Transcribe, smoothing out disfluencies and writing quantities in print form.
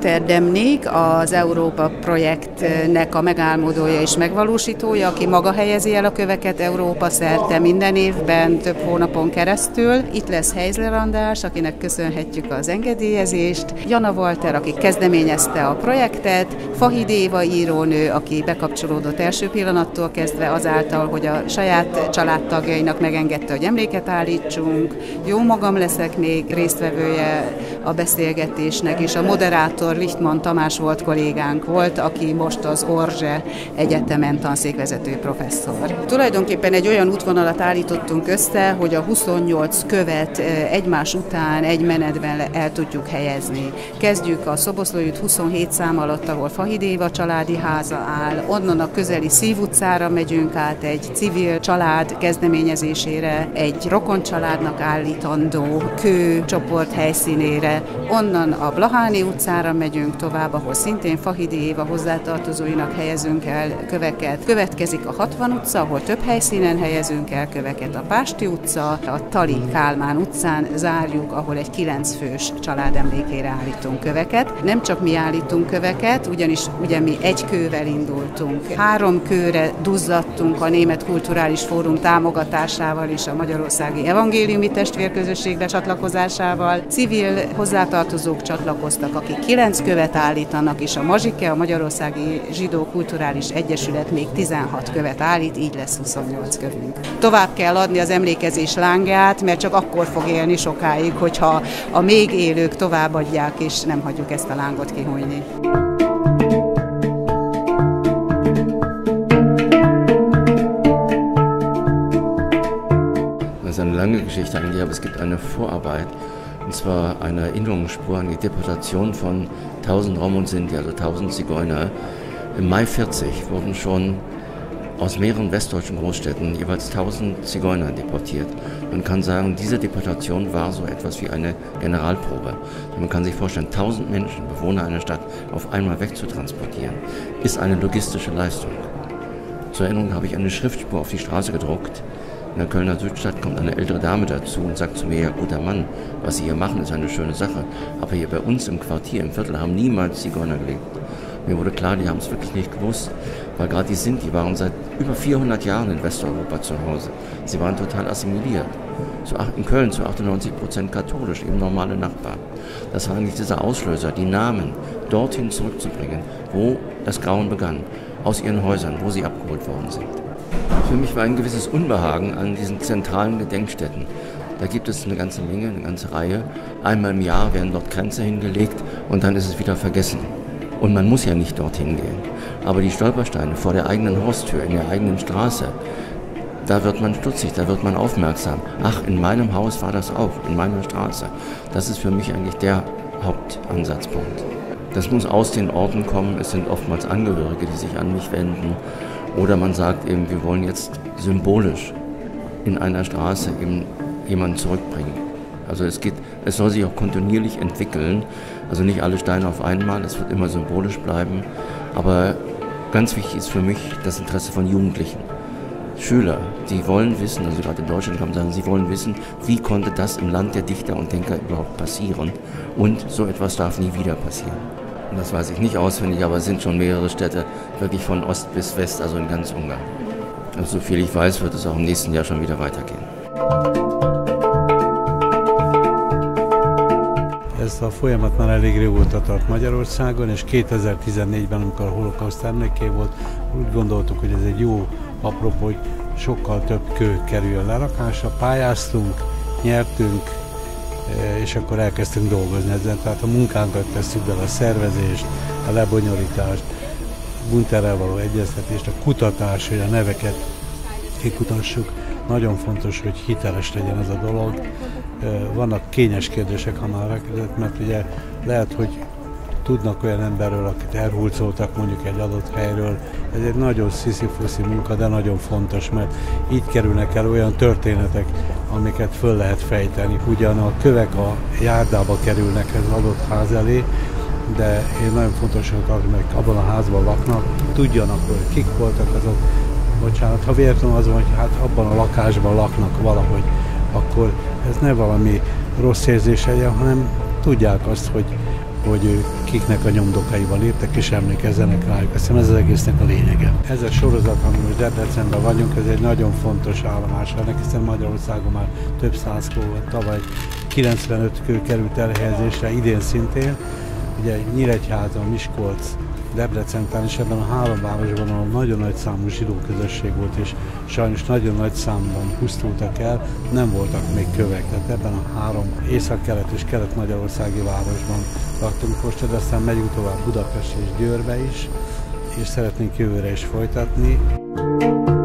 Walter Demnig, az Európa projektnek a megálmodója és megvalósítója, aki maga helyezi el a köveket Európa szerte minden évben, több hónapon keresztül. Itt lesz Heizler András, akinek köszönhetjük az engedélyezést, Jana Walter, aki kezdeményezte a projektet, Fahid Éva írónő, aki bekapcsolódott első pillanattól kezdve azáltal, hogy a saját családtagjainak megengedte, hogy emléket állítsunk. Jó magam leszek még résztvevője a beszélgetésnek, és a moderátor Lichtmann Tamás volt kollégánk volt, aki most az Orzse Egyetemen tanszékvezető professzor. Tulajdonképpen egy olyan útvonalat állítottunk össze, hogy a 28 követ egymás után egy menetben el tudjuk helyezni. Kezdjük a Szoboszlai út 27 szám alatt, ahol Fahid Éva családi háza áll, onnan a közeli Szív utcára megyünk át egy civil család kezdeményezésére, egy rokoncsaládnak állítandó kőcsoport helyszínére, onnan a Blaháni utcára megyünk tovább, ahol szintén Fahid Éva hozzátartozóinak helyezünk el köveket. Következik a 60 utca, ahol több helyszínen helyezünk el köveket, a Pásti utca, a Tali Kálmán utcán zárjuk, ahol egy 9 fős család emlékére állítunk köveket. Nem csak mi állítunk köveket, ugyanis mi egy kővel indultunk. 3 kőre duzzadtunk a Német Kulturális Fórum támogatásával és a Magyarországi Evangéliumi Testvérközösségbe csatlakozásával. Civil hozzátartozók csatlakoztak, akik 9 követ állítanak, és a Mazsike, a Magyarországi Zsidó Kulturális Egyesület még 16 követ állít, így lesz 28 kövünk. Tovább kell adni az emlékezés lángját, mert csak akkor fog élni sokáig, hogyha a még élők továbbadják, és nem hagyjuk ezt a lángot kihújni. Das ist eine lange Geschichte eigentlich, aber es gibt eine Vorarbeit, und zwar eine Erinnerungsspur an die Deportation von 1000 Rom und Sinti, also 1000 Zigeuner. Im Mai 40 wurden schon aus mehreren westdeutschen Großstädten jeweils 1000 Zigeuner deportiert. Man kann sagen, diese Deportation war so etwas wie eine Generalprobe. Man kann sich vorstellen, 1000 Menschen, Bewohner einer Stadt, auf einmal wegzutransportieren, ist eine logistische Leistung. Zur Erinnerung habe ich eine Schriftspur auf die Straße gedruckt. In der Kölner Südstadt kommt eine ältere Dame dazu und sagt zu mir, ja, guter Mann, was Sie hier machen, ist eine schöne Sache. Aber hier bei uns im Quartier, im Viertel, haben niemals Zigeuner gelebt. Mir wurde klar, die haben es wirklich nicht gewusst, weil gerade die Sinti waren seit über 400 Jahren in Westeuropa zu Hause. Sie waren total assimiliert. In Köln zu 98% katholisch, eben normale Nachbarn. Das war eigentlich dieser Auslöser, die Namen dorthin zurückzubringen, wo das Grauen begann, aus ihren Häusern, wo sie abgeholt worden sind. Für mich war ein gewisses Unbehagen an diesen zentralen Gedenkstätten. Da gibt es eine ganze Menge, eine ganze Reihe. Einmal im Jahr werden dort Kränze hingelegt und dann ist es wieder vergessen. Und man muss ja nicht dorthin gehen. Aber die Stolpersteine vor der eigenen Haustür, in der eigenen Straße, da wird man stutzig, da wird man aufmerksam. Ach, in meinem Haus war das auch, in meiner Straße. Das ist für mich eigentlich der Hauptansatzpunkt. Das muss aus den Orten kommen. Es sind oftmals Angehörige, die sich an mich wenden. Oder man sagt eben, wir wollen jetzt symbolisch in einer Straße eben jemanden zurückbringen. Also es soll sich auch kontinuierlich entwickeln, also nicht alle Steine auf einmal, es wird immer symbolisch bleiben, aber ganz wichtig ist für mich das Interesse von Jugendlichen. Schüler, die wollen wissen, also gerade in Deutschland kann man sagen, sie wollen wissen, wie konnte das im Land der Dichter und Denker überhaupt passieren und so etwas darf nie wieder passieren. Und das weiß ich nicht auswendig, aber es sind schon mehrere Städte, wirklich von Ost bis West, also in ganz Ungarn. Also soviel ich weiß, wird es auch im nächsten Jahr schon wieder weitergehen. Ez a folyamat már elég régóta tart Magyarországon, és 2014-ben, amikor a holokauszt emléké volt, úgy gondoltuk, hogy ez egy jó apropó, hogy sokkal több kő kerüljön lerakásra. Pályáztunk, nyertünk, és akkor elkezdtünk dolgozni ezen. Tehát a munkánkat tesszük bele, a szervezést, a lebonyolítást, Gunterrel való egyeztetést, a kutatás, hogy a neveket kikutassuk. Nagyon fontos, hogy hiteles legyen ez a dolog. Vannak kényes kérdések, ha már elkezdett, mert ugye lehet, hogy tudnak olyan emberről, akit elhurcoltak mondjuk egy adott helyről. Ez egy nagyon sziszifuszi munka, de nagyon fontos, mert így kerülnek el olyan történetek, amiket föl lehet fejteni. Ugyan a kövek a járdába kerülnek az adott ház elé, de én nagyon fontos, hogy abban a házban laknak, tudjanak, hogy kik voltak azok. Bocsánat, ha véletlenül az van, hogy hát abban a lakásban laknak valahogy, akkor ez ne valami rossz érzés legyen, hanem tudják azt, hogy hogy kiknek a nyomdokaival léptek, és emlékezzenek rájuk. Azt hiszem ez az egésznek a lényege. Ez a sorozat, amiben most Debrecenben vagyunk, ez egy nagyon fontos állomás ennek, hiszen Magyarországon már több száz kő volt, tavaly 95 kő került elhelyezésre, idén szintén. Ugye Nyíregyháza, Miskolc, Debrecen, és ebben a három városban, ahol nagyon nagy számú zsidó közösség volt, és sajnos nagyon nagy számban pusztultak el, nem voltak még kövek. Tehát ebben a három észak-kelet és kelet-magyarországi városban laktunk most, de aztán megyünk tovább Budapest és Győrbe is, és szeretnénk jövőre is folytatni.